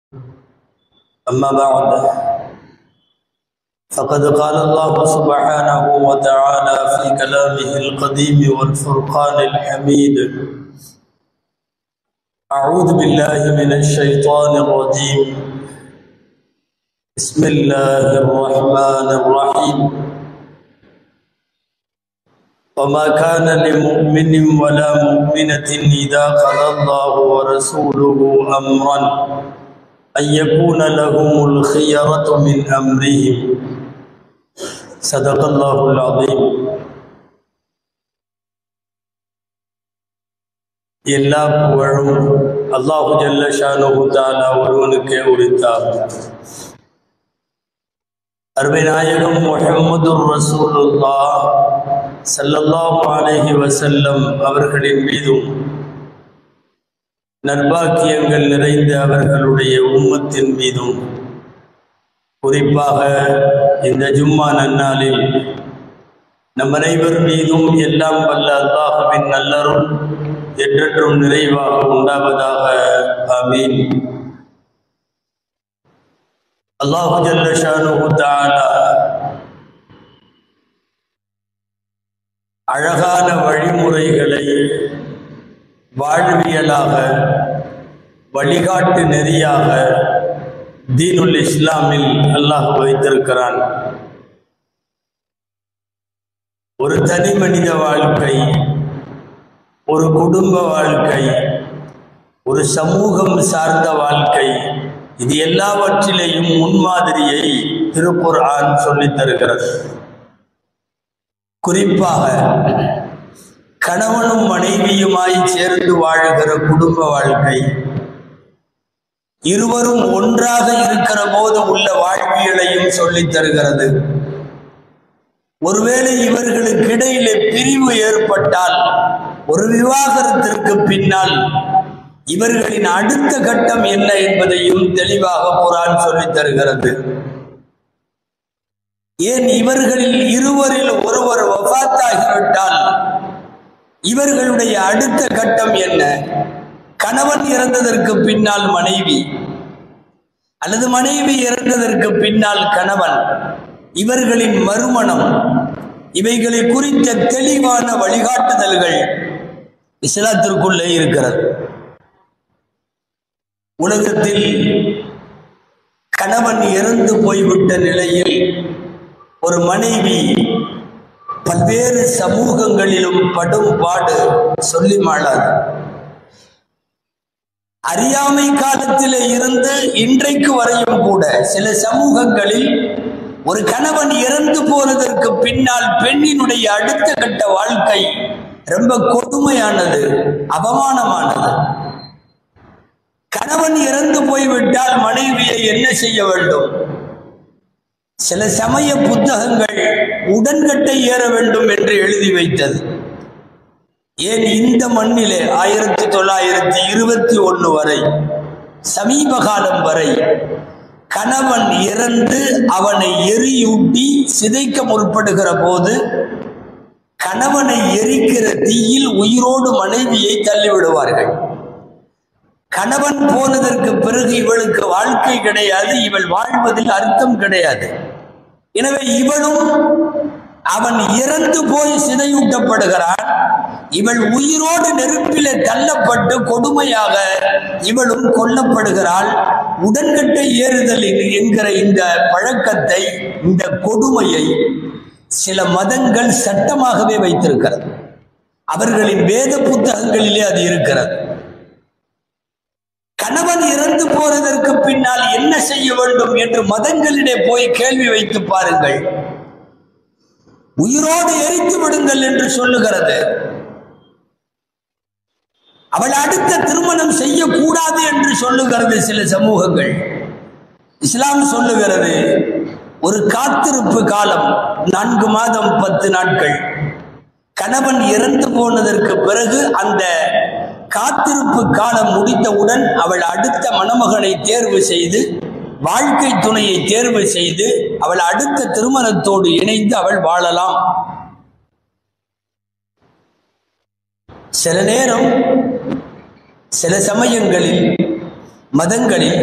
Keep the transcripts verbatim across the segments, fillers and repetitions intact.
أما بعد فقد قال الله سبحانه وتعالى في كلامه القديم والفرقان الحميد: أعوذ بالله من الشيطان الرجيم، بسم الله الرحمن الرحيم. وما كان لمؤمن ولا مؤمنة إذا قضى الله ورسوله أمرا أن يكون لهم الخيرة من أمرهم. صدق الله العظيم. எல்லா புகழும் அல்லாஹு ஜல்ல ஷானுஹு தஆலா ஒருவனுக்கே உரித்தாகும். அருமை நாயகம் முஹம்மதுர் ரசூலுல்லாஹ் ஸல்லல்லாஹு அலைஹி வஸல்லம் அவர்களின் மீதும் நற்பாக்கியங்கள் நிறைந்த அவர்களுடைய உம்மத்தின் மீதும் குறிப்பாக இந்த ஜும்மா நன்னாளில் நம் அனைவர் மீதும் எல்லாம் வல்ல அல்லாஹ்வின் நல்லருள் என்றென்றும் நிறைவாக உண்டாவதாக. ஆமீன். அல்லாஹு ஜல்ல ஷானுஹு தஆலா அழகான வழிமுறைகளை வாழ்வியலாக வழிகாட்டு நெறியாக தீனுல் இஸ்லாமில் அல்லாஹ் வைத்திருக்கிறான். ஒரு தனி மனித வாழ்க்கை, ஒரு குடும்ப வாழ்க்கை, ஒரு சமூகம் சார்ந்த வாழ்க்கை, இது எல்லாவற்றிலேயும் முன்மாதிரியை திருக்குர்ஆன் சொல்லித் தருகிறது. குறிப்பாக கணவனும் மனைவியுமாய் சேர்ந்து வாழுகிற குடும்ப வாழ்க்கை, இருவரும் ஒன்றாக இருக்கிற போது உள்ள வாழ்வியலையும் சொல்லித் தருகிறது. ஒருவேளை இவர்களுக்கு இடையிலே பிரிவு ஏற்பட்டால், ஒரு விவாகரத்திற்கு பின்னால் இவர்களின் அடுத்த கட்டம் என்ன என்பதையும் தெளிவாக குர்ஆன் சொல்லித் தருகிறது. ஏன் இவர்களில் இருவரில் ஒருவர் வஃபாத்தாகிவிட்டால் இவர்களுடைய அடுத்த கட்டம் என்ன? கணவன் இறந்ததற்கு பின்னால் மனைவி, அல்லது மனைவி இறந்ததற்கு பின்னால் கணவன், இவர்களின் மறுமணம், இவைகளை குறித்த தெளிவான வழிகாட்டுதல்கள் இஸ்லாத்திற்குள்ளே இருக்கிறது. உலகத்தில் கணவன் இறந்து போய்விட்ட நிலையில் ஒரு மனைவி பல்வேறு சமூகங்களிலும் படும் பாடு சொல்லி மாளாது. அறியாமை காலத்திலே இருந்து இன்றைக்கு வரையும் கூட சில சமூகங்களில் ஒரு கணவன் இறந்து போனதற்கு பின்னால் பெண்ணினுடைய அடுத்த கட்ட வாழ்க்கை ரொம்ப கொடுமையானது, அவமானமானது. கணவன் இறந்து போய்விட்டால் மனைவியை என்ன செய்ய வேண்டும்? சில சமய புத்தகங்கள் உடன்கட்டை ஏற வேண்டும் என்று எழுதி வைத்தது. ஏன் இந்த மண்ணிலே ஆயிரத்தி தொள்ளாயிரத்தி இருபத்தி ஒன்று வரை, சமீப காலம் வரை, கணவன் இறந்து அவனை எரியூட்டி சிதைக்க முற்படுகிற போது கணவனை எரிக்கிற தீயில் உயிரோடு மனைவியை தள்ளிவிடுவார்கள். கணவன் போனதற்கு பிறகு இவளுக்கு வாழ்க்கை கிடையாது, இவள் வாழ்வதில் அர்த்தம் கிடையாது. எனவே இவளும் அவன் இறந்து போய் சிதையூட்டப்படுகிறான், இவள் உயிரோடு நெருப்பிலே தள்ளப்பட்டு கொடுமையாக இவளும் கொல்லப்படுகிறாள். உடன்கட்டை ஏறுதல் என்கிற இந்த பழக்கத்தை, இந்த கொடுமையை சில மதங்கள் சட்டமாகவே வைத்திருக்கிறது. அவர்களின் வேத புத்தகங்களிலே அது இருக்கிறது. கணவன் இறந்து போறதற்கு பின்னால் என்ன செய்ய வேண்டும் என்று மதங்களிலே போய் கேள்வி வைத்து பாருங்கள். உயிரோடு எரித்து விடுங்கள் என்று சொல்லுகிறது. அவள் அடுத்த திருமணம் செய்யக்கூடாது என்று சொல்லுகிறது சில சமூகங்கள். இஸ்லாம் சொல்லுகிறது ஒரு காத்திருப்பு காலம், நான்கு மாதம் பத்து நாட்கள். கணவன் இறந்து போனதற்கு பிறகு அந்த காத்திருப்பு காலம் முடித்தவுடன் அவள் அடுத்த மணமகனை தேர்வு செய்து, வாழ்க்கை துணையை தேர்வு செய்து, அவள் அடுத்த திருமணத்தோடு இணைந்து அவள் வாழலாம். சில நேரம் சில சமயங்களில் மதங்களில்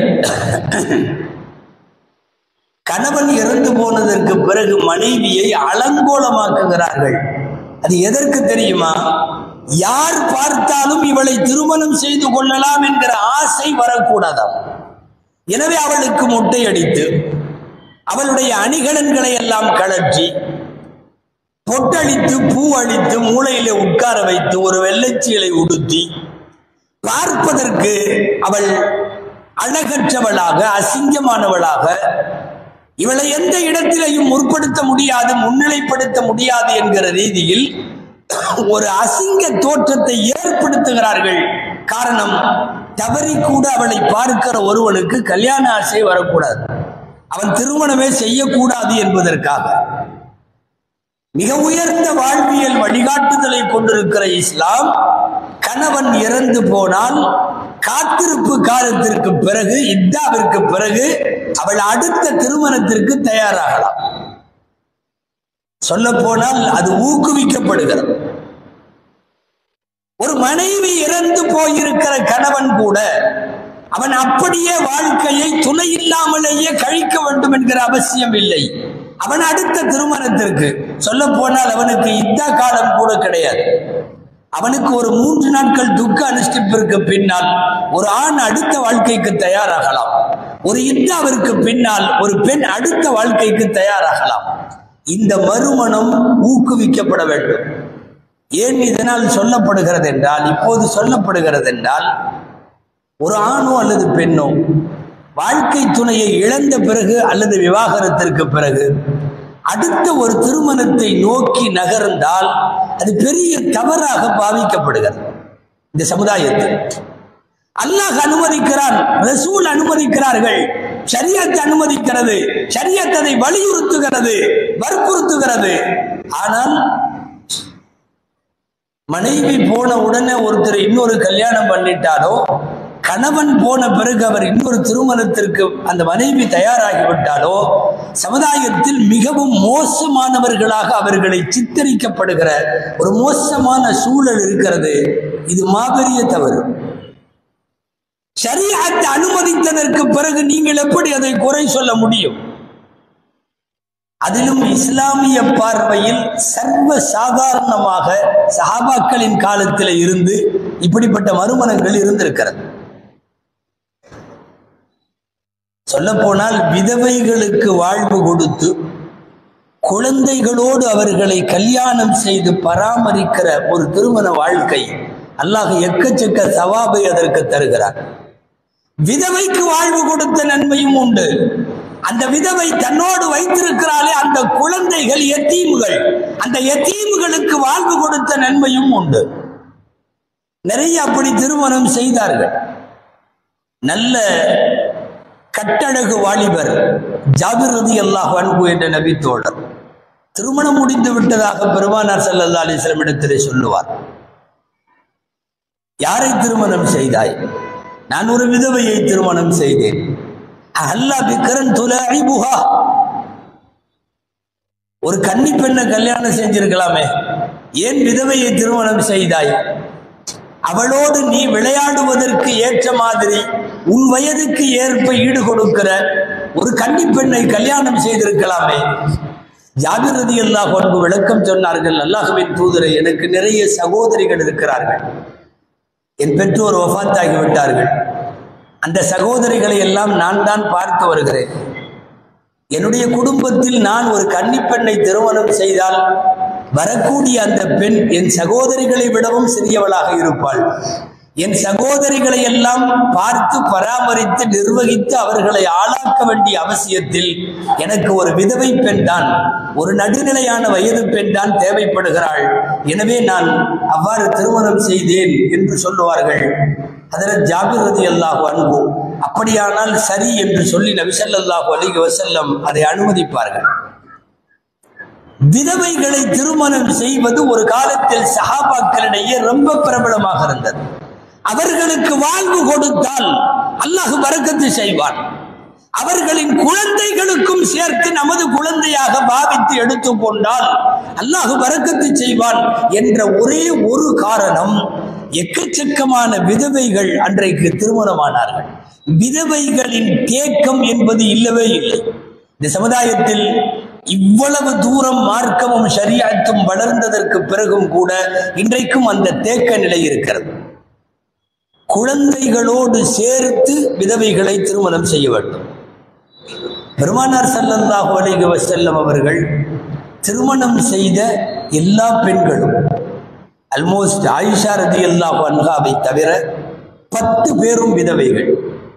கணவன் இறந்து போனதற்கு பிறகு மனைவியை அலங்கோலமாக்குகிறார்கள். அது எதற்கு தெரியுமா? யார் பார்த்தாலும் இவளை திருமணம் செய்து கொள்ளலாம் என்கிற ஆசை வரக்கூடாதாம். எனவே அவளுக்கு மொட்டை அடித்து அவளுடைய அணிகலன்களை எல்லாம் கழற்றி பொட்டழித்து பூ அழித்து மூளையிலே உட்கார வைத்து ஒரு வெள்ளைச்சீலை உடுத்தி பார்ப்பதற்கு அவள் அழகற்றவளாக அசிங்கமானவளாக, இவளை எந்த இடத்திலையும் முற்படுத்த முடியாது, முன்னிலைப்படுத்த முடியாது என்கிற ரீதியில் ஒரு அசிங்க தோற்றத்தை ஏற்படுத்துகிறார்கள். காரணம், தவறி கூட அவளை பார்க்கிற ஒருவனுக்கு கல்யாண ஆசை வரக்கூடாது, அவன் திருமணமே செய்யக்கூடாது என்பதற்காக மிக உயர்ந்த வாழ்வியல் வழிகாட்டுதலை கொண்டிருக்கிற இஸ்லாம், கணவன் இறந்து போனால் காத்திருப்பு காலத்திற்கு பிறகு, இத்தாவிற்கு பிறகு அவள் அடுத்த திருமணத்திற்கு தயாராகலாம். சொல்ல போனால் அது ஊக்குவிக்கப்படுகிறது. ஒரு மனைவி இறந்து போயிருக்கிற கணவன் கூட அவன் அப்படியே வாழ்க்கையை துணை இல்லாமலேயே கழிக்க வேண்டும் என்கிற அவசியம் இல்லை. அவன் அடுத்த திருமணத்திற்கு, சொல்ல போனால் அவனுக்கு இத்தா காலம் கூட கிடையாது. அவனுக்கு ஒரு மூன்று நாட்கள் துக்க அனுஷ்டிப்பிற்கு பின்னால் ஒரு ஆண் அடுத்த வாழ்க்கைக்கு தயாராகலாம். ஒரு இத்தாவிற்கு பின்னால் ஒரு பெண் அடுத்த வாழ்க்கைக்கு தயாராகலாம். இந்த மறுமணம் ஊக்குவிக்கப்பட வேண்டும். ஏன் இதனால் சொல்லப்படுகிறது என்றால், இப்போது சொல்லப்படுகிறது என்றால், ஒரு ஆணோ அல்லது பெண்ணோ வாழ்க்கை துணையை இழந்த பிறகு அல்லது விவாகரத்திற்கு பிறகு அடுத்த ஒரு திருமணத்தை நோக்கி நகர்ந்தால் அது பெரிய தவறாக பாவிக்கப்படுகிறது இந்த சமுதாயத்தில். அல்லாஹ் அனுமதிக்கிறான், ரசூல் அனுமதிக்கிறார்கள், ஷரியத் அனுமதிக்கிறது, ஷரியத் அதை வலியுறுத்துகிறது, வற்புறுத்துகிறது. ஆனால் மனைவி போன உடனே ஒருத்தர் இன்னொரு கல்யாணம் பண்ணிட்டாலோ, கணவன் போன பிறகு அவர் இன்னொரு திருமணத்திற்கு அந்த மனைவி தயாராகிவிட்டாலோ, சமுதாயத்தில் மிகவும் மோசமானவர்களாக அவர்களை சித்தரிக்கப்படுகிற ஒரு மோசமான சூழல் இருக்கிறது. இது மாபெரிய தவறு. ஷரியத் அனுமதித்ததற்கு பிறகு நீங்கள் எப்படி அதை குறை சொல்ல முடியும்? அதிலும் இஸ்லாமிய பார்வையில் சர்வ சாதாரணமாக சஹாபாக்களின் காலத்தில் இருந்து இப்படிப்பட்ட மறுமணங்கள் இருந்திருக்கிறது. சொல்ல போனால் விதவைகளுக்கு வாழ்வு கொடுத்து குழந்தைகளோடு அவர்களை கல்யாணம் செய்து பராமரிக்கிற ஒரு திருமண வாழ்க்கை அல்லாஹ் எக்கச்சக்க சவாபை அதற்கு தருகிறார். விதவைக்கு வாழ்வு கொடுத்த நன்மையும் உண்டு. அந்த விதவை தன்னோடு வைத்திருக்கிறாளே அந்த குழந்தைகள் எத்தீமுகள், அந்த எத்தீமுகளுக்கு வாழ்வு கொடுத்த நன்மையும் உண்டு. நிறைய அப்படி திருமணம் செய்தார்கள். நல்ல கட்டழகு வாலிபர் ஜாபிர் ரலியல்லாஹு அன்ஹு என்ற நபி தோழர் திருமணம் முடிந்து விட்டதாக பெருமானார் ஸல்லல்லாஹு அலைஹி வஸல்லம் இடத்திலே சொல்லுவார். யாரை திருமணம் செய்தாய்? நான் ஒரு விதவையை திருமணம் செய்தேன். அல்லா பிக்கரன் துலாஇபுஹா, ஒரு கன்னி பெண்ணை கல்யாணம் செஞ்சிருக்கலாமே, ஏன் விதவையை திருமணம் செய்தாய்? அவளோடு நீ விளையாடுவதற்கு ஏற்ற மாதிரி உன் வயதுக்கு ஏற்ப ஈடு கொடுக்கிற ஒரு கன்னி பெண்ணை கல்யாணம் செய்திருக்கலாமே. ஜாபிர் ரலியல்லாஹு அன்ஹு விளக்கம் சொன்னார்கள், அல்லாஹ்வின் தூதரே, எனக்கு நிறைய சகோதரிகள் இருக்கிறார்கள். என் பெற்றோர் வஃபாத்தாகி விட்டார்கள். அந்த சகோதரிகளை எல்லாம் நான் தான் பார்த்து வருகிறேன். என்னுடைய குடும்பத்தில் நான் ஒரு கன்னிப்பெண்ணை திருமணம் செய்தால் வரக்கூடிய அந்த பெண் என் சகோதரிகளை விடவும் சிறியவளாக இருப்பாள். என் சகோதரிகளை எல்லாம் பார்த்து பராமரித்து நிர்வகித்து அவர்களை ஆளாக்க வேண்டிய அவசியத்தில் எனக்கு ஒரு விதவை பெண் தான், ஒரு நடுநிலையான வயது பெண் தான் தேவைப்படுகிறாள். எனவே நான் அவ்வாறு திருமணம் செய்தேன் என்று சொல்லுவார்கள். ஹஜ்ரத் ஜாபிர் ரலியல்லாஹு அன்ஹு அப்படியானால் சரி என்று சொல்லி நபி ஸல்லல்லாஹு அலைஹி வஸல்லம் அதை அனுமதிப்பார்கள். விதவைகளை திருமணம் செய்வது ஒரு காலத்தில் சஹாபாக்களிடையே ரொம்ப பிரபலமாக இருந்தது. அவர்களுக்கு வாழ்வு கொடுத்தால் அல்லாஹ் பரக்கத்து செய்வான். அவர்களின் குழந்தைகளுக்கும் சேர்த்து நமது குழந்தையாக பாவித்து எடுத்துக்கொண்டால் அல்லாஹ் பரக்கத்து செய்வான் என்ற ஒரே ஒரு காரணம், எக்கச்சக்கமான விதவைகள் அன்றைக்கு திருமணமானார்கள். விதவைகளின் தேக்கம் என்பது இல்லவே இல்லை. இந்த சமுதாயத்தில் இவ்வளவு தூரம் மார்க்கமும் ஷரியத்தும் வளர்ந்ததற்கு பிறகும் கூட இன்றைக்கும் அந்த தேக்க நிலை இருக்கிறது. குழந்தைகளோடு சேர்த்து விதவைகளை திருமணம் செய்ய வேண்டும். பெருமானார் ஸல்லல்லாஹு அலைஹி வஸல்லம் அவர்கள் திருமணம் செய்த எல்லா பெண்களும் ஆல்மோஸ்ட் ஆயிஷா ரலியல்லாஹு அன்ஹாவை தவிர பத்து பேரும் விதவைகள்.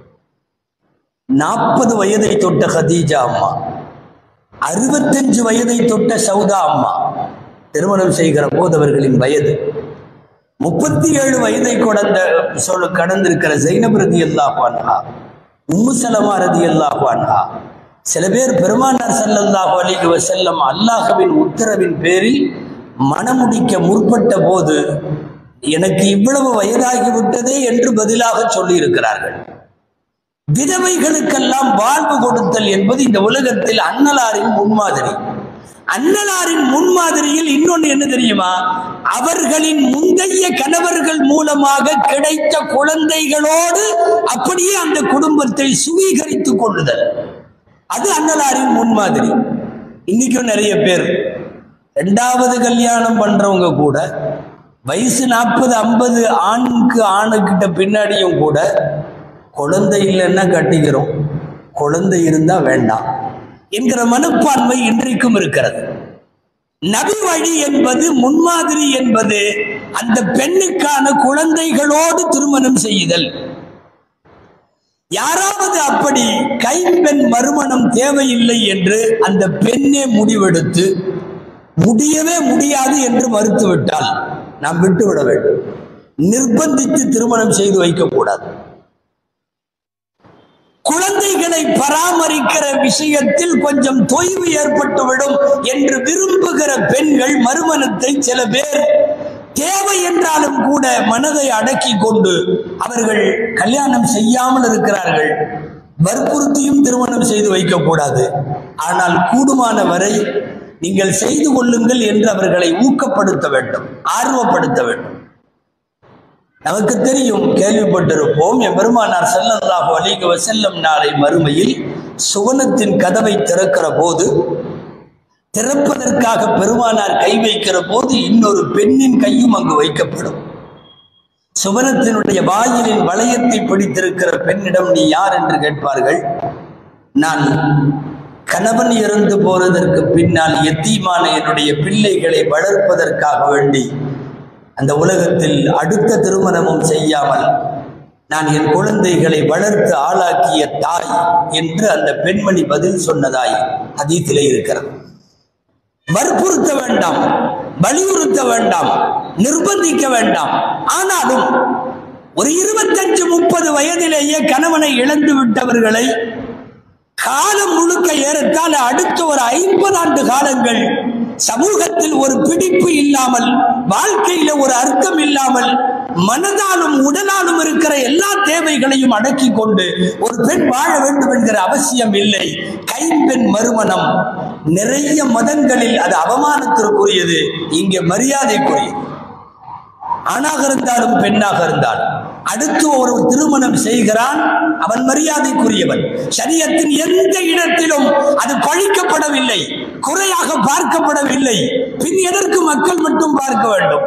நாற்பது வயதை தொட்ட ஹதீஜா அம்மா, அறுபத்தஞ்சு வயதை தொட்ட சௌதா அம்மா திருமணம் செய்கிற போது அவர்களின் வயது முப்பத்தி ஏழு வயதை கடந்த சொல்ல கடந்திருக்கிற ஸைனப் ரலியல்லாஹு அன்ஹா, உம்மு ஸலமா ரலியல்லாஹு அன்ஹா. சில பேர் பெருமானார் ஸல்லல்லாஹு அலைஹி வஸல்லம் அல்லாஹ்வின் உத்தரவின் பேரில் மணமுடிக்க முற்பட்ட போது எனக்கு இவ்வளவு வயதாகிவிட்டதே என்று பதிலாக சொல்லி இருக்கிறார்கள். விதவைகளுக்கெல்லாம் வாழ்வு கொடுத்தல் என்பது இந்த உலகத்தில் அன்னலாரின் முன்மாதிரி. அன்னலாரின் முன்மாதிரியில் இன்னொன்று என்ன தெரியுமா? அவர்களின் முந்தைய கணவர்கள் மூலமாக கிடைத்த குழந்தைகளோடு அப்படியே அந்த குடும்பத்தை சுவீகரித்துக் கொள்ளுதல், அது அன்னலாரின் முன்மாதிரி. இன்னைக்கும் நிறைய பேர் ரெண்டாவது கல்யாணம் பண்றவங்க கூட வயசு நாற்பது ஐம்பது ஆணுக்கு ஆணுக்கிட்ட பின்னாடியும் கூட குழந்தை இல்லைன்னா கட்டிக்கிறோம், குழந்தை இருந்தா வேண்டாம் என்கிற மனப்பான்மை இன்றைக்கும் இருக்கிறது. நபி வழி என்பது, முன்மாதிரி என்பது அந்த பெண்ணுக்கான குழந்தைகளோடு திருமணம் செய்யுதல். யாராவது அப்படி கைம்பெண் மறுமணம் தேவையில்லை என்று அந்த பெண்ணே முடிவெடுத்து முடியவே முடியாது என்று மறுத்துவிட்டால் நாம் விட்டுவிட வேண்டும். நிர்பந்தித்து திருமணம் செய்து வைக்கக்கூடாது. குழந்தைகளை பராமரிக்கிற விஷயத்தில் கொஞ்சம் தொய்வு ஏற்பட்டுவிடும் என்று விரும்புகிற பெண்கள் மறுமணத்தை சில பேர் தேவை என்றாலும் கூட மனதை அடக்கி கொண்டு அவர்கள் கல்யாணம் செய்யாமல் இருக்கிறார்கள். வற்புறுத்தியும் திருமணம் செய்து வைக்கக்கூடாது. ஆனால் கூடுமான வரை நீங்கள் செய்து கொள்ளுங்கள் என்று அவர்களை ஊக்கப்படுத்த வேண்டும், ஆர்வப்படுத்த வேண்டும். நமக்கு தெரியும், கேள்விப்பட்டிருப்போம், எம்பெருமானார் ஸல்லல்லாஹு அலைஹி வஸல்லம் நாளை மறுமையில் சுவனத்தின் கதவை திறக்கிற போது, திறப்பதற்காக பெருமானார் கை வைக்கிற போது இன்னொரு பெண்ணின் கையும் அங்கு வைக்கப்படும். சுவனத்தினுடைய வாயிலின் வளையத்தை பிடித்திருக்கிற பெண்ணிடம் நீ யார் என்று கேட்பார்கள். நான் கணவன் இறந்து போறதற்கு பின்னால் எத்தீமான என்னுடைய பிள்ளைகளை வளர்ப்பதற்காக வேண்டி அந்த உலகத்தில் அடுத்த திருமணமும் செய்யாமல் நான் என் குழந்தைகளை வளர்த்து ஆளாக்கிய தாய் என்று அந்த பெண்மணி பதில் சொன்னதாய் ஹதீஸிலே இருக்கிறது. வற்புறுத்த வேண்டாம், வலியுறுத்த வேண்டாம், நிர்பந்திக்க வேண்டாம். ஆனாலும் ஒரு இருபத்தஞ்சு முப்பது வயதிலேயே கணவனை இழந்து விட்டவர்களை காலம் முழுக்க ஏறத்தால் அடுத்த ஒரு ஐம்பது ஆண்டு காலங்கள் சமூகத்தில் ஒரு பிடிப்பு இல்லாமல், வாழ்க்கையில ஒரு அர்த்தம் இல்லாமல், மனதாலும் உடலாலும் இருக்கிற எல்லா தேவைகளையும் அடக்கி கொண்டு ஒரு பெண் வாழ வேண்டும் என்கிற அவசியம் இல்லை. கைம்பெண் மறுமணம் நிறைய மதங்களில் அது அவமானத்திற்குரியது, இங்கே மரியாதைக்குரியது. ஆணாக இருந்தாலும் பெண்ணாக இருந்தாலும் அடுத்து ஒரு திருமணம் செய்கிறான், அவன் மரியாதைக்குரியவன். ஷரியத்தின் எந்த இடத்திலும் அது பழிக்கப்படவில்லை, குறையாக பார்க்கப்படவில்லை. பின் எதற்கு மக்கள் மட்டும் பார்க்க வேண்டும்?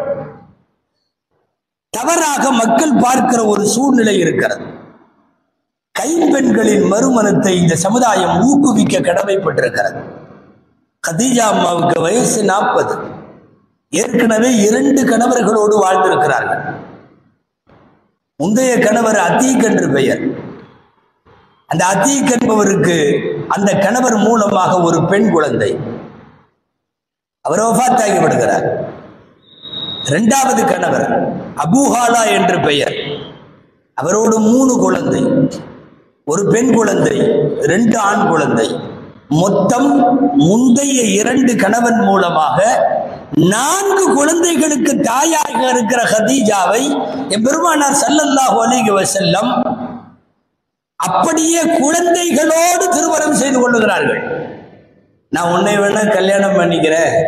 தவறாக மக்கள் பார்க்கிற ஒரு சூழ்நிலை இருக்கிறது. கைம்பெண்களின் மறுமணத்தை இந்த சமுதாயம் ஊக்குவிக்க கடமைப்பட்டிருக்கிறது. கதீஜா அம்மாவுக்கு வயசு நாற்பது, ஏற்கனவே இரண்டு கணவர்களோடு வாழ்ந்திருக்கிறார்கள். முந்தைய கணவர் அதீக் என்று பெயர். அந்த அதீக் என்பவருக்கு அந்த கணவர் மூலமாக ஒரு பெண் குழந்தை, அவர் வஃபாத்தாகி விடுகிறார். இரண்டாவது கணவர் அபூஹாலா என்று பெயர், அவரோடு மூணு குழந்தை, ஒரு பெண் குழந்தை, ரெண்டு ஆண் குழந்தை. மொத்தம் முந்தைய இரண்டு கணவன் மூலமாக நான்கு குழந்தைகளுக்கு தாயாக இருக்கிற ஹதீஜாவை எம்பெருமானார் ஸல்லல்லாஹு அலைஹி வஸல்லம் அப்படியே குழந்தைகளோடு திருமணம் செய்து கொள்ளுகிறார்கள். நான் உன்னை வேணா கல்யாணம் பண்ணிக்கிறேன்,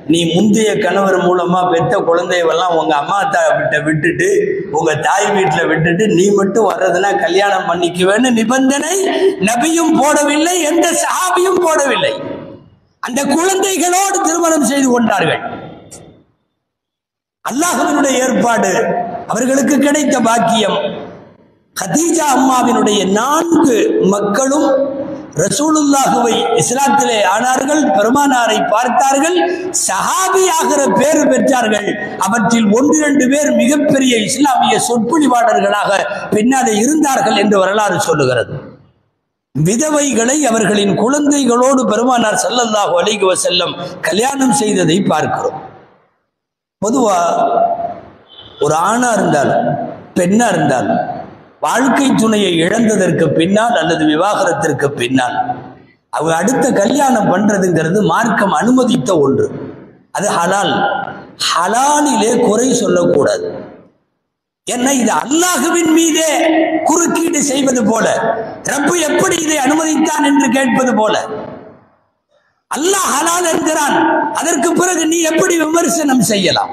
நீ முந்தைய கணவர் மூலமா பெத்த குழந்தையெல்லாம் உங்க அம்மா கிட்ட விட்டுட்டு உங்க தாய் வீட்டுல விட்டுட்டு நீ மட்டும் வர்றதுன்னா கல்யாணம் பண்ணிக்குவேன்னு நிபந்தனை நபியும் போடவில்லை, எந்த சஹாபியும் போடவில்லை. அந்த குழந்தைகளோடு திருமணம் செய்து கொண்டார்கள். அல்லாஹ்வினுடைய ஏற்பாடு, அவர்களுக்கு கிடைத்த பாக்கியம். கதீஜா அம்மாவினுடைய நான்கு மக்களும் ரசூலுல்லாஹுவை இஸ்லாத்திலே ஆனார்கள், பெருமானாரை பார்த்தார்கள், சஹாபியாகிற பேர் பெற்றார்கள். அவற்றில் ஒன்று இரண்டு பேர் மிகப்பெரிய இஸ்லாமிய சொற்பொழிவாளர்களாக பின்னாலே இருந்தார்கள் என்று வரலாறு சொல்லுகிறது. விதவைகளை அவர்களின் குழந்தைகளோடு பெருமானார் ஸல்லல்லாஹு அலைஹி வஸல்லம் கல்யாணம் செய்ததை பார்க்கிறோம். பொதுவா ஒரு ஆணா இருந்தாலும் பெண்ணா இருந்தாலும் வாழ்க்கை துணையை இழந்ததற்கு பின்னால் அல்லது விவாகரத்திற்கு பின்னால் அவங்க அடுத்த கல்யாணம் பண்றதுங்கிறது மார்க்கம் அனுமதித்த ஒன்று. அது ஹலால். ஹலாலிலே குறை சொல்லக்கூடாது. என்ன, இது அல்லாஹுவின் மீதே குறுக்கீடு செய்வது போல, ரப்பு எப்படி இதை அனுமதித்தான் என்று கேட்பது போல. அல்லாஹ் ஹலால் என்கிறான், அதற்கு பிறகு நீ எப்படி விமர்சனம் செய்யலாம்?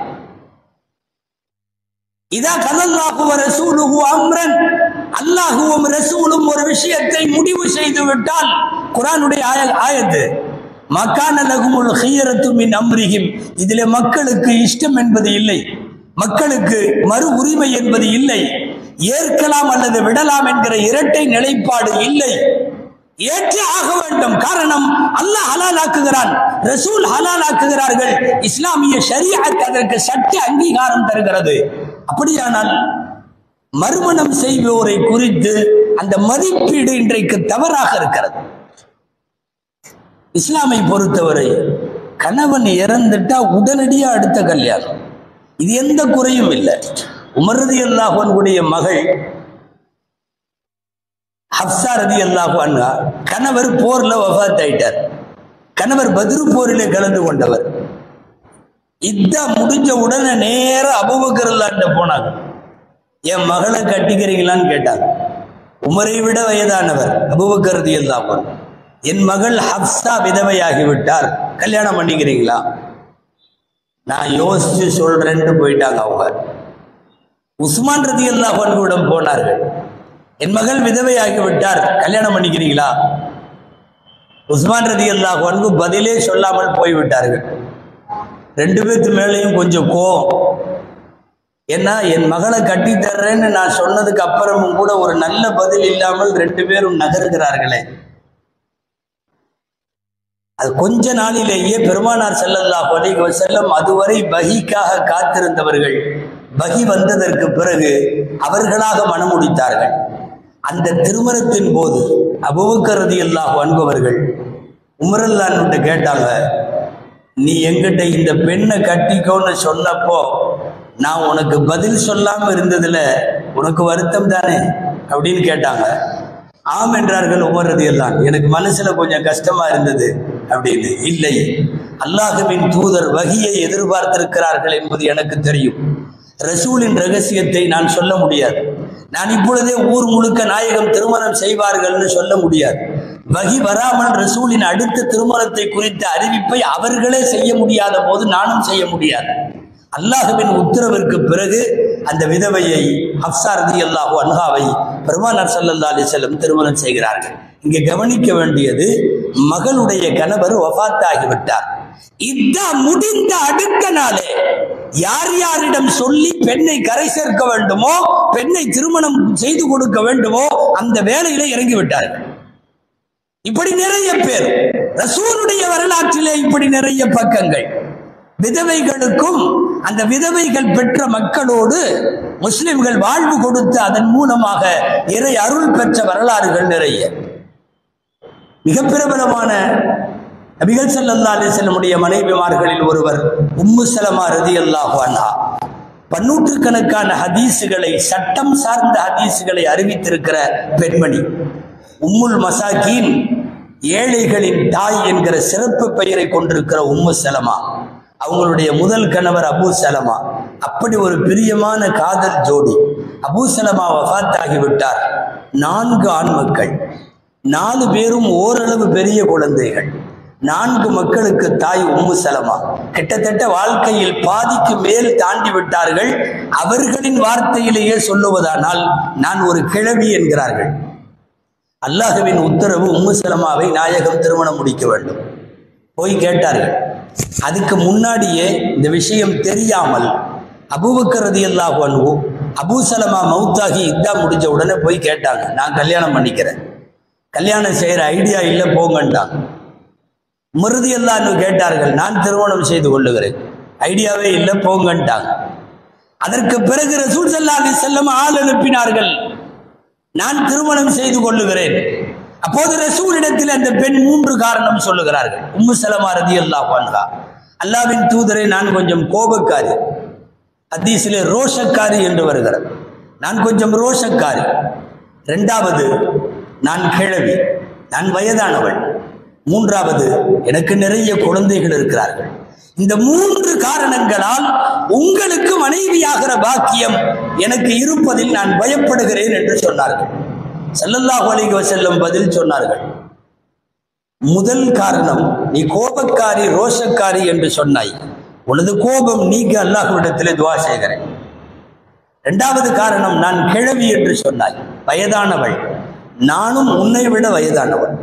இதா கதல்லாஹு வ ரசூலுஹு அம்ரன், அல்லாஹுவும் ரசூலும் ஒரு விஷயத்தை முடிவு செய்து விட்டால், குர்ஆனுடைய ஆயத்து, மக்கான லகுமுல் ஹியரத்து மின் அம்ரிஹிம், இதிலே மக்களுக்கு இஷ்டம் என்பது இல்லை, மக்களுக்கு மறு உரிமை என்பது இல்லை, ஏற்கலாம் அல்லது விடலாம் என்கிற இரட்டை நிலைப்பாடு இல்லை. ஏற்று ஆக வேண்டும். காரணம், அல்லாஹ் ஹலால் ஆக்குகிறான், ரசூல் ஹலால் ஆக்குகிறார்கள், இஸ்லாமிய ஷரீஅத் அதற்கு சட்ட அங்கீகாரம் தருகிறது. அப்படியானால் மறுமணம் செய்வோரை குறித்து அந்த மதிப்பீடு இன்றைக்கு தவறாக இருக்கிறது. இஸ்லாமை பொறுத்தவரை கணவன் இறந்துட்டா உடனடியா அடுத்த கல்யாணம், இது எந்த குறையும் இல்லை. உமர் ரலியல்லாஹு அன்ஹுடைய மகள் ஹப்ஸா ரலியல்லாஹு அன்ஹா, கணவர் போர்ல வஃபாத் ஆயிட்டார். கணவர் பத்ரு போரிலே கலந்து கொண்டவர். இத முடிஞ்ச உடனே நேர அபூபக்கர் ரலியல்லாஹு போனாங்க. என் மகளை கட்டிக்கிறீங்களான்னு கேட்டாங்க. உமரை விட வயதானவர் அபூபக்கர் ரலியல்லாஹு அன்ஹு, என் மகள் ஹப்ஸா விதவையாகிவிட்டார், கல்யாணம் பண்ணிக்கிறீங்களா? நான் யோசிச்சு சொல்றேன்னு போயிட்டாங்க அவங்க. உஸ்மான் ரலியல்லாஹு அன்ஹுவிடம் போனார்கள். என் மகள் விதவையாகிவிட்டார், கல்யாணம் பண்ணிக்கிறீங்களா? உஸ்மான் ரலியல்லாஹு அன்ஹு பதிலே சொல்லாமல் போய்விட்டார்கள். ரெண்டு பேர்த்து மேலேயும் கொஞ்சம் கோவம். ஏன்னா என் மகளை கட்டி தர்றேன்னு நான் சொன்னதுக்கு அப்புறமும் கூட ஒரு நல்ல பதில் இல்லாமல் ரெண்டு பேரும் நகருகிறார்களே. அது கொஞ்ச நாளிலேயே பெருமானார் ஸல்லல்லாஹு அலைஹி வஸல்லம் அதுவரை பஹிக்காக காத்திருந்தவர்கள் பஹி வந்ததற்கு பிறகு அவர்களாக மனமுடித்தார்கள். அந்த திருமணத்தின் போது அபூபக்கர் ரலியல்லாஹு அன்ஹு அவர்கள் உமர் ரலியல்லாஹு அன்ஹு கேட்டாங்க, நீ எங்கிட்ட இந்த பெண்ணை கட்டிக்கோன்னு சொன்னப்போ நான் உனக்கு பதில் சொல்லாம இருந்ததுல உனக்கு வருத்தம் தானே அப்படின்னு கேட்டாங்க. ஆம் என்றார்கள் உமர் ரலியல்லாஹு அன்ஹு. எனக்கு மனசுல கொஞ்சம் கஷ்டமா இருந்தது அப்படின்னு. இல்லை, அல்லாஹ்வின் தூதர் வஹியை எதிர்பார்த்திருக்கிறார்கள் என்பது எனக்கு தெரியும். ரசூலின் ரகசியத்தை நான் சொல்ல முடியாது. நான் இப்பொழுதே ஊர் முழுக்க நாயகம் திருமணம் செய்வார்கள்னு சொல்ல முடியாது. வஹி வராமல் ரசூலின் அடுத்த திருமணத்தை குறித்த அறிவிப்பை அவர்களே செய்ய முடியாத போது நானும் செய்ய முடியாது. அல்லாஹ்வின் உத்தரவிற்கு பிறகு அந்த விதவையை ஹப்ஸா ரலியல்லாஹு அன்ஹாவை பெருமானார் ஸல்லல்லாஹு அலைஹி வஸல்லம் திருமணம் செய்கிறார்கள். இங்கே கவனிக்க வேண்டியது, மகளுடைய கணவர் வஃபாத் ஆகிவிட்டார். இதா முடிந்த அடுத்த நாளே யார் யாரிடம் சொல்லி பெண்ணை கரை சேர்க்க வேண்டுமோ, பெண்ணை திருமணம் செய்து கொடுக்க வேண்டுமோ அந்த வேலையில இறங்கி விட்டார்கள். இப்படி நிறைய பேர் ரசூலுடைய வரலாற்றிலே இப்படி நிறைய பக்கங்கள். விதவைகளுக்கும் அந்த விதவைகள் பெற்ற மக்களோடு முஸ்லிம்கள் வாழ்வு கொடுத்து அதன் மூலமாக இறை அருள் பெற்ற வரலாறுகள் நிறைய. மிக பிரபலமான நபிகள் ஸல்லல்லாஹு அலைஹி வஸல்லம் மனைவிமார்களில் ஒருவர் உம்மு ஸலமா ரலியல்லாஹு அன்ஹா. பன்னூற்றுக்கணக்கான ஹதீசுகளை, சட்டம் சார்ந்த ஹதீசுகளை அறிவித்திருக்கிற பெண்மணி. உம்முல் மசாகீன், ஏழைகளின் தாய் என்கிற சிறப்பு பெயரை கொண்டிருக்கிற உம்மு ஸலமா. அவங்களுடைய முதல் கணவர் அபூ ஸலமா. அப்படி ஒரு பிரியமான காதல் ஜோடி. அபூ ஸலமா வஃபாத் ஆகிவிட்டார். நான்கு ஆண் மக்கள், நாலு பேரும் ஓரளவு பெரிய குழந்தைகள். நான்கு மக்களுக்கு தாய் உம்மு சலமா. கிட்டத்தட்ட வாழ்க்கையில் பாதிக்கு மேல் தாண்டி விட்டார்கள். அவர்களின் வார்த்தையிலேயே சொல்லுவதானால் நான் ஒரு கிழவி என்கிறார்கள். அல்லாஹ்வின் உத்தரவு உம்மு சலமாவை நாயகம் திருமணம் முடிக்க வேண்டும். போய் கேட்டார்கள். அதுக்கு முன்னாடியே இந்த விஷயம் தெரியாமல் அபூபக்கர் ரலியல்லாஹு அன்ஹு அபூ சலமா மௌத்தாகி இத்தா முடிஞ்ச உடனே போய் கேட்டாங்க, நான் கல்யாணம் பண்ணிக்கிறேன், கல்யாணம் செய்யற ஐடியா இல்லை போங்கன்ட்டாங்க. உமர் ரலியல்லாஹு அன்ஹு கேட்டார்கள், நான் திருமணம் செய்து கொள்ளுகிறேன், ஐடியாவே இல்லை போங்கன்ட்டாங்க. அதற்கு பிறகு ரசூல் ஸல்லல்லாஹு அலைஹி வஸல்லம் ஆள் அனுப்பினார்கள், நான் திருமணம் செய்து கொள்ளுகிறேன். அப்போது ரசூலிடத்தில் அந்த பெண் மூன்று காரணம் சொல்லுகிறார்கள். உம்மு சலமா ரலியல்லாஹு அன்ஹா, அல்லாஹ்வின் தூதரை, நான் கொஞ்சம் கோபக்காரி, ஹதீஸிலே ரோஷக்காரி என்று வருகிறது, நான் கொஞ்சம் ரோஷக்காரி. இரண்டாவது, நான் கிழவி, நான் வயதானவள். மூன்றாவது, எனக்கு நிறைய குழந்தைகள் இருக்கிறார்கள். இந்த மூன்று காரணங்களால் உங்களுக்கு மனைவியாகிற பாக்கியம் எனக்கு இருப்பதில் நான் பயப்படுகிறேன் என்று சொன்னார்கள். ஸல்லல்லாஹு அலைஹி வஸல்லம் பதில் சொன்னார்கள், முதல் காரணம், நீ கோபக்காரி ரோஷக்காரி என்று சொன்னாய், உனது கோபம் நீங்க அல்லாஹ்விடத்திலே துஆ செய்கிறேன். இரண்டாவது காரணம், நான் கிழவி என்று சொன்னாய், வயதானவள், நானும் உன்னை விட வயதானவள்.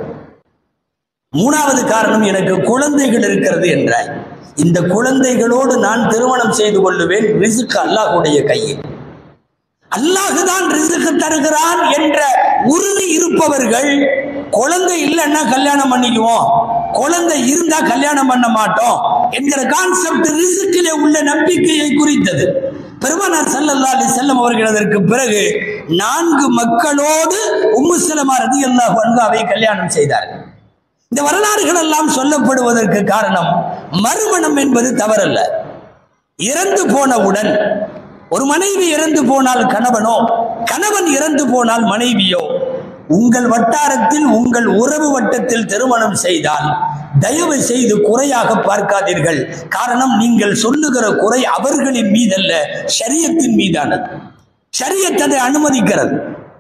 மூணாவது காரணம், எனக்கு குழந்தைகள் இருக்கிறது என்றாய், இந்த குழந்தைகளோடு நான் திருமணம் செய்து கொள்ளுவேன், ரிஸ்க் அல்லாஹ்வுடைய கையில், அல்லாஹுதான் ரிஸ்க் தருகிறான் என்ற உறுதி இருப்பவர்கள் குழந்தை இல்லைன்னா கல்யாணம் பண்ணிக்குவோம், குழந்தை இருந்தா கல்யாணம் பண்ண மாட்டோம் என்கிற கான்செப்ட் ரிஸ்கிலே உள்ள நம்பிக்கையை குறித்தது. பெருமானார் ஸல்லல்லாஹு அலைஹி வஸல்லம் அவர்கள் அதற்கு பிறகு நான்கு மக்களோடு உம்மு சலமா ரலியல்லாஹு அன்ஹாவை கல்யாணம் செய்தார்கள். இந்த வரலாறுகள் எல்லாம் சொல்லப்படுவதற்கு காரணம், மறுமணம் என்பது தவறல்ல. இறந்து போனவுடன் ஒரு மனைவி இறந்து போனால் கணவனோ, கணவன் இறந்து போனால் மனைவியோ, உங்கள் வட்டாரத்தில் உங்கள் உறவு வட்டத்தில் திருமணம் செய்தால் தயவு செய்து குறையாக பார்க்காதீர்கள். காரணம், நீங்கள் சொல்லுகிற குறை அவர்களின் மீதல்ல, ஷரியத்தின் மீதானது. ஷரியத் அதை அனுமதிக்கிறது.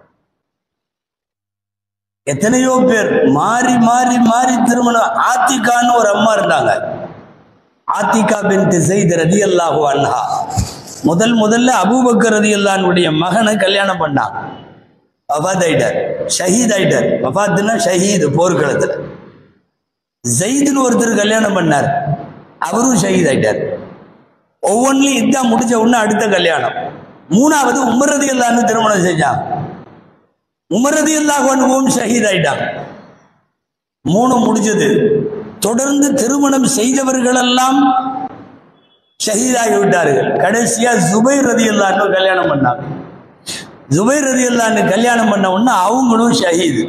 எத்தனையோ பேர் மாறி மாறி மாறி திருமணம். ஆத்திகான்னு ஒரு அம்மா இருந்தாங்க, ஆத்திகா பின்த் ஸைத் ரலியல்லாஹு அன்ஹா. முதல் முதல்ல அபூபக்கர் ரலியல்லாஹு அன்ஹுடைய மகனை கல்யாணம் பண்ணாங்க. வஃபாத் ஆயிட்டார், ஷஹீத் ஆயிட்டார். வஃபாத்னா ஷஹீத், போர்க்களத்தில். ஸைத்னு ஒருத்தர் கல்யாணம் பண்ணார், அவரும் ஷஹீத் ஆயிட்டார். ஒவ்வொன்றிலும் இதான் முடிஞ்ச உடனே அடுத்த கல்யாணம். மூணாவது உமர் ரலியல்லாஹு அன்ஹு திருமணம் செஞ்சாங்க, உமர் ரலியல்லாஹு அன்ஹுவும் ஷஹீத் ஆயிட்டாங்க. மூணு முடிஞ்சது. தொடர்ந்து திருமணம் செய்தவர்கள் எல்லாம் ஷஹீதாகி விட்டார்கள். கடைசியா ஜுபைர் ரலியல்லாஹு அன்ஹு கல்யாணம் பண்ணாங்க. ஜுபைர் ரலியல்லாஹு அன்ஹு கல்யாணம் பண்ண உடனே அவங்களும் ஷஹீது.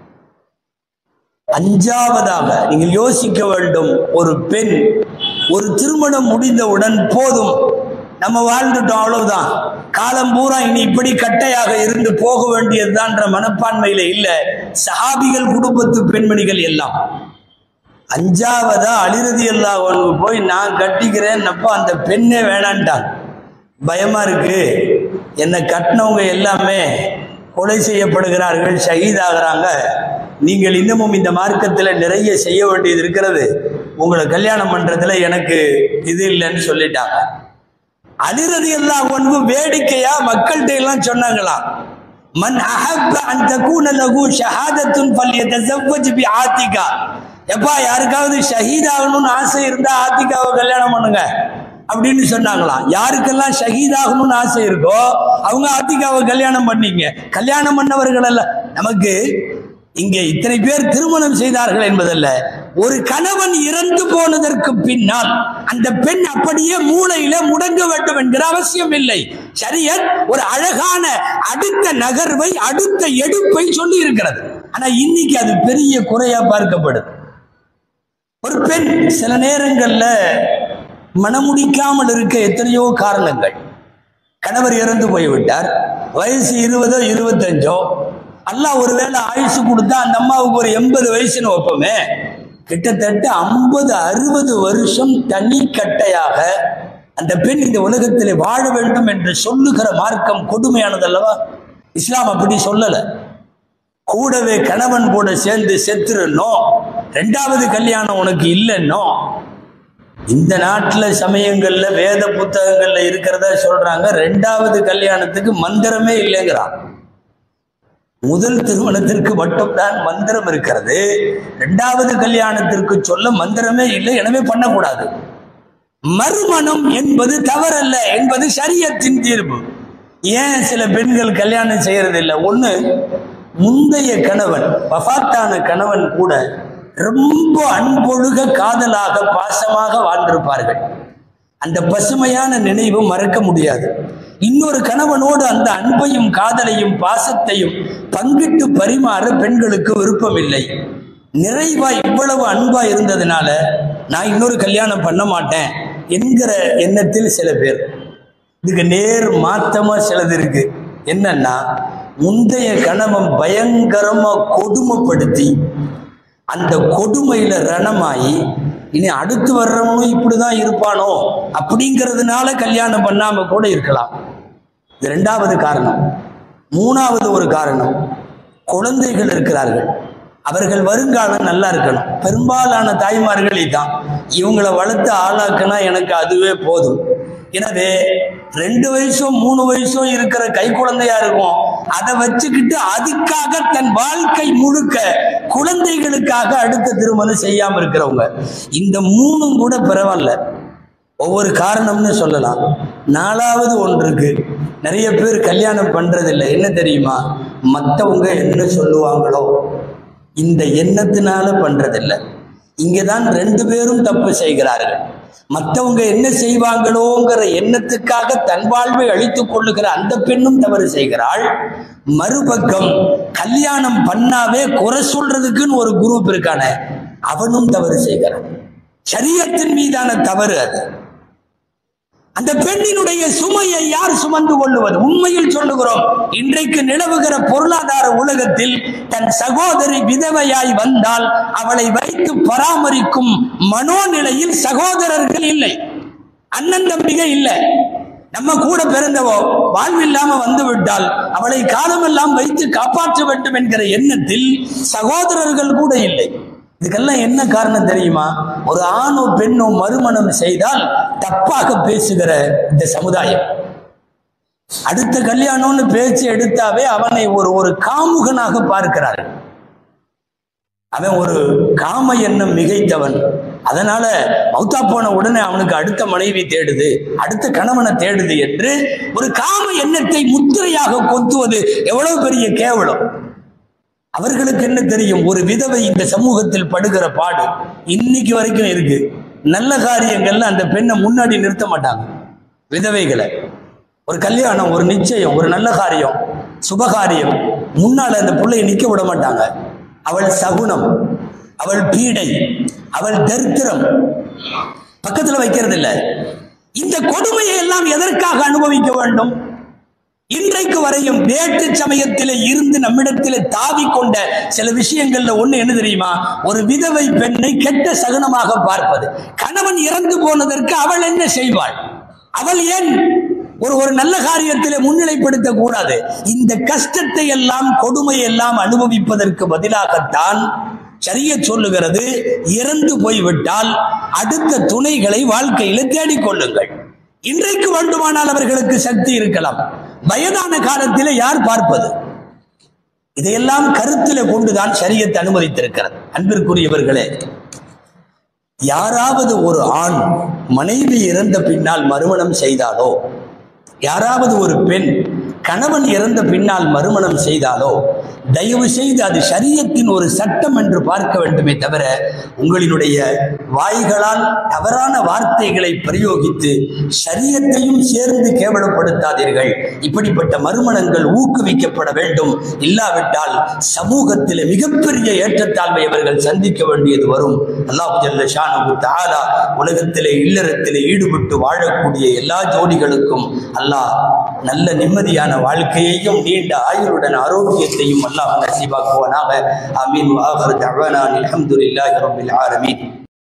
அஞ்சாவதாக நீங்கள் யோசிக்க வேண்டும், ஒரு பெண் ஒரு திருமணம் முடிந்தவுடன் போதும், நம்ம வாழ்ந்துட்டோம், அவ்வளவுதான், காலம் பூரா இனி இப்படி கட்டையாக இருந்து போக வேண்டியதுதான்ற மனப்பான்மையில இல்ல சஹாபிகள், குடும்பத்து பெண்மணிகள் எல்லாம். அஞ்சாவதா அலி ரலியல்லாஹு அன்ஹு போய் நான் கட்டிக்கிறேன், அப்போ அந்த பெண்ணே வேணான்ட்டாங்க. பயமா இருக்கு, என்னை கட்டினவங்க எல்லாமே கொலை செய்யப்படுகிறார்கள், ஷஹீதாகிறாங்க, நீங்கள் இன்னமும் இந்த மார்க்கத்தில் நிறைய செய்ய வேண்டியது இருக்கிறது, உங்களை கல்யாணம் பண்றதுல எனக்கு இது இல்லைன்னு சொல்லிட்டாங்க. அலி ரலியல்லாஹு அன்ஹு வேடிக்கையா மக்கள்கிட்ட எல்லாம் சொன்னாங்களாம், மன் அஹப்ப அன் தகூன லஹு ஷஹாதத்துன் ஃபல்யதஸவ்வஜ் பி ஆத்திகா. எப்பா, யாருக்காவது ஷஹீத் ஆகணும்னு ஆசை இருந்தா ஆத்திகாவை கல்யாணம் பண்ணுங்க அப்படின்னு சொன்னாங்களாம். யாருக்கெல்லாம் ஷஹீத் ஆகணும்னு ஆசை இருக்கோ அவங்க ஆத்திகாவை கல்யாணம் பண்ணீங்க. கல்யாணம் பண்ணவர்கள் அல்ல, நமக்கு இங்கே இத்தனை பேர் திருமணம் செய்தார்கள் என்பதல்ல, ஒரு கணவன் இறந்து போனதற்கு பின்னால் அந்த பெண் அப்படியே மூளையில முடங்க வேண்டும் என்கிற அவசியம் இல்லை. ஷரியத் ஒரு அழகான அடுத்த நகர்வை, அடுத்த எடுப்பை சொல்லி இருக்கிறது. ஆனா இன்னைக்கு அது பெரிய குறையா பார்க்கப்படுது. ஒரு பெண் சில நேரங்கள்ல மனமுடிக்காமல் இருக்க எத்தனையோ காரணங்கள். கணவர் இறந்து போய்விட்டார், வயசு இருபதோ இருபத்தஞ்சோ, அல்லாஹ் ஒருவேளை ஆயுசு கொடுத்தா அந்த அம்மாவுக்கு ஒரு எண்பது வயசுன்னு வைப்போமே, கிட்டத்தட்ட ஐம்பது அறுபது வருஷம் தனி கட்டையாக அந்த பெண் இந்த உலகத்தில் வாழ வேண்டும் என்று சொல்லுகிற மார்க்கம் கொடுமையானது அல்லவா? இஸ்லாம் அப்படி சொல்லல. கூடவே கணவன் கூட சேர்ந்து செத்துறணும், ரெண்டாவது கல்யாணம் உனக்கு இல்லைன்னோ. இந்த நாட்டுல சமயங்கள்ல வேத புத்தகங்கள்ல இருக்கிறதா சொல்றாங்க, ரெண்டாவது கல்யாணத்துக்கு மந்திரமே இல்லைங்கிறான். முதல் திருமணத்திற்கு மட்டும்தான் மந்திரம் இருக்கிறது, இரண்டாவது கல்யாணத்திற்கு சொல்ல மந்திரமே இல்லை, எனவே பண்ணக்கூடாது. மறுமணம் என்பது தவறல்ல என்பது ஷரியத்தின் தீர்ப்பு. ஏன் சில பெண்கள் கல்யாணம் செய்யறது இல்லை? ஒண்ணு, முந்தைய கணவன் வஃபாத்தான கணவன் கூட ரொம்ப அன்பொழுக காதலாக பாசமாக வாழ்ந்திருப்பார்கள். அந்த பசுமையான நினைவு மறக்க முடியாது. இன்னொரு கணவனோடு அந்த அன்பையும் காதலையும் பாசத்தையும் பங்கிட்டு பரிமாற பெண்களுக்கு விருப்பம் இல்லை. நிறைவா இவ்வளவு அன்பா இருந்ததுனால நான் இன்னொரு கல்யாணம் பண்ண மாட்டேன் என்கிற எண்ணத்தில் சில பேர். இதுக்கு நேர் மாத்தமா சிலது இருக்கு. என்னன்னா, முந்தைய கணவன் பயங்கரமா கொடுமைப்படுத்தி அந்த கொடுமையில ரணமாயி இனி அடுத்து வர்றவனும் இப்படிதான் இருப்பானோ அப்படிங்கிறதுனால கல்யாணம் பண்ணாம கூட இருக்கலாம். இது இரண்டாவது காரணம். மூணாவது ஒரு காரணம், குழந்தைகள் இருக்கிறார்கள், அவர்கள் வருங்காலம் நல்லா இருக்கணும். பெரும்பாலான தாய்மார்கள் இதான், இவங்களை வளர்த்து ஆளாக்குனா எனக்கு அதுவே போதும். எனவே ரெண்டு வயசும் மூணு வயசும் இருக்கிற கை குழந்தையா இருக்கும், அதை வச்சுக்கிட்டு அதுக்காக தன் வாழ்க்கை முழுக்க குழந்தைகளுக்காக அடுத்த திருமணம் செய்யாம இருக்கிறவங்க. இந்த மூணும் கூட பரவாயில்ல, ஒவ்வொரு காரணம்னு சொல்லலாம். நாலாவது ஒன்றுக்கு நிறைய பேர் கல்யாணம் பண்றதில்லை. என்ன தெரியுமா? மற்றவங்க என்ன சொல்லுவாங்களோ இந்த எண்ணத்தினால பண்றதில்லை. இங்கதான் ரெண்டு பேரும் தப்பு செய்கிறார்கள். மற்றவங்க என்ன செய்வாங்களோங்கிற எண்ணத்துக்காக தன் வாழ்வை அழித்துக் கொள்ளுகிற அந்த பெண்ணும் தவறு செய்கிறாள். மறுபக்கம் கல்யாணம் பண்ணாவே குறை சொல்றதுக்குன்னு ஒரு குரூப் இருக்கான, அவனும் தவறு செய்கிறான். ஷரியத்தின் மீதான தவறு அது. அந்த பெண்ணினுடைய சுமையை யார் சுமந்து கொள்ளுவது? உண்மையில் சொல்லுகிறோம், இன்றைக்கு நிலவுகிற பொருளாதார உலகத்தில் தன் சகோதரி விதவையாய் வந்தால் அவளை வைத்து பராமரிக்கும் மனோநிலையில் சகோதரர்கள் இல்லை, அண்ணன் தம்பிகை இல்லை. நம்ம கூட பிறந்தவோ வாழ்வில்லாம வந்து விட்டால் அவளை காலமெல்லாம் வைத்து காப்பாற்ற வேண்டும் என்கிற எண்ணத்தில் சகோதரர்கள் கூட இல்லை. இதுக்கெல்லாம் என்ன காரணம் தெரியுமா? ஒரு ஆணோ பெண்ணோ மறுமணம் செய்தால் தப்பாக பேசுகிற இந்த சமுதாயம். அடுத்த கல்யாணம்னு பேச்சு எடுத்தாவே அவனை ஒரு ஒரு காமுகனாக பார்க்கிறார்கள். அவன் ஒரு காம எண்ணம் மிகைத்தவன். அதனால மௌத்தா போன உடனே அவனுக்கு அடுத்த மனைவி தேடுது, அடுத்த கணவனை தேடுது என்று ஒரு காம எண்ணத்தை முத்திரையாக கொத்துவது எவ்வளவு பெரிய கேவலம். அவர்களுக்கு என்ன தெரியும்? ஒரு விதவை இந்த சமூகத்தில் படுகிற பாடு இன்னைக்கு வரைக்கும் இருக்கு. நல்ல காரியங்கள்ல அந்த பெண்ணை முன்னாடி நிறுத்த மாட்டாங்க. விதவைகளை ஒரு கல்யாணம், ஒரு நிச்சயம், ஒரு நல்ல காரியம், சுபகாரியம் முன்னால அந்த பிள்ளையை நிக்க விட மாட்டாங்க. அவள் சகுனம், அவள் பீடை, அவள் தரித்திரம், பக்கத்துல வைக்கிறது இல்லை. இந்த கொடுமையை எல்லாம் எதற்காக அனுபவிக்க வேண்டும்? இன்றைக்கு வரையும் வேட்டு சமயத்திலே இருந்து நம்மிடத்திலே தாவி கொண்ட சில விஷயங்கள்ல ஒண்ணு என்ன தெரியுமா? ஒரு விதவை பெண்ணை கெட்ட சகுனமாக பார்ப்பது. கணவன் இறந்து போனதற்கு அவள் என்ன செய்வாள்? அவள் ஏன் ஒரு ஒரு நல்ல காரியத்திலே முன்னிலைப்படுத்த கூடாது? இந்த கஷ்டத்தை எல்லாம் கொடுமையை எல்லாம் அனுபவிப்பதற்கு பதிலாகத்தான் ஷரியத் சொல்லுகிறது, இறந்து போய்விட்டால் அடுத்த துணைகளை வாழ்க்கையில தேடிக்கொள்ளுங்கள். இன்றைக்கு வேண்டுமானால் அவர்களுக்கு சக்தி இருக்கலாம், வயதான காலத்தில் யார் பார்ப்பது? இதையெல்லாம் கருத்தில் கொண்டுதான் ஷரியத் அனுமதித்திருக்கிறது. அன்பிற்குரியவர்களே, யாராவது ஒரு ஆண் மனைவி இறந்த பின்னால் மறுமணம் செய்தாலோ, யாராவது ஒரு பெண் கணவன் இறந்த பின்னால் மறுமணம் செய்தாலோ, தயவு செய்து அது ஷரியத்தின் ஒரு சட்டம் என்று பார்க்க வேண்டுமே தவிர உங்களினுடைய வாய்களால் தவறான வார்த்தைகளை பிரயோகித்து ஷரியத்தையும் சேர்ந்து கேவலப்படுத்தாதீர்கள். இப்படிப்பட்ட மறுமணங்கள் ஊக்குவிக்கப்பட வேண்டும். இல்லாவிட்டால் சமூகத்தில் மிகப்பெரிய ஏற்றத்தாழ்வை அவர்கள் சந்திக்க வேண்டியது வரும். அல்லாஹ் ஜல்ல ஷானஹு தஆலா உலகத்திலே இல்லறத்திலே ஈடுபட்டு வாழக்கூடிய எல்லா ஜோடிகளுக்கும் அல்லாஹ் நல்ல நிம்மதியான வாழ்க்கையையும் நீண்ட ஆயுளுடன் ஆரோக்கியத்தையும் அல்லாஹ் நசீபாக்குவானாக. ஆமீன். வ ஆகிரு தஅவானா அல்ஹம்துலில்லாஹி ரப்பில் ஆலமீன்.